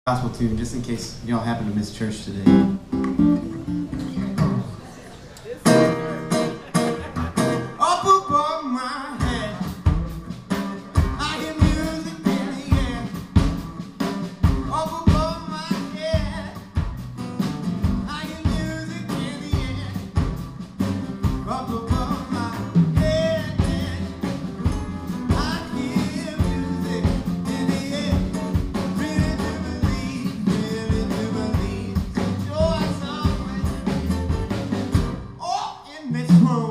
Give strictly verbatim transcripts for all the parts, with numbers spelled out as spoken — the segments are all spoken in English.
Gospel tune, just in case y'all happen to miss church today. Up above my head, I hear music in the air. Up above my head, I hear music in the air. Up above my head, I hear music in the air. Really do believe, really do believe, joy somewhere. Oh, in this room.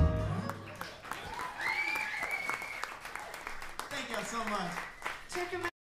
Thank y'all so much. Check 'em out.